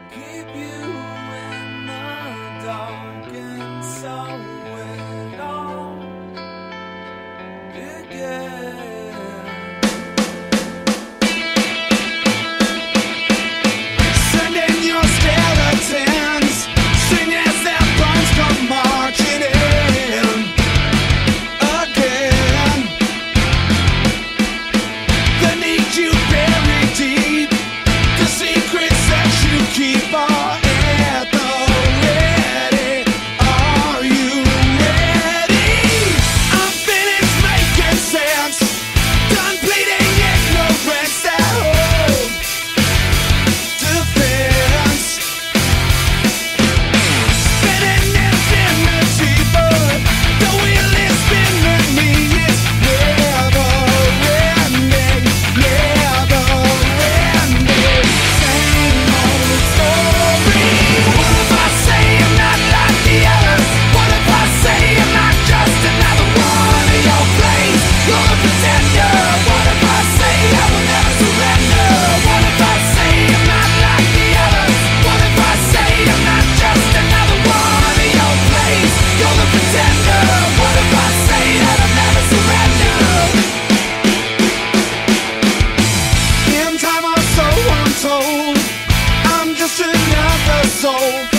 keep you in the dark, and so it all began. Sending your skeletons, sing as their bones come marching in again. They need you buried deep, the secrets that you keep are at the ready. Are you ready? I'm finished making sense, done bleeding ignorance that hold defense. Spinning infinity, but the wheel is spinning me. It's never ending, never ending. Same old story. What if I say I'm not like the others? What if I say I'm not just another one of your plays? You're a pretender. What if I say I will never surrender? What if I say I'm not like the others? What if I say I'm not just another one of your plays? You're the pretender. What if I say that I'll never surrender? In time or so I'm told, I'm just another soul.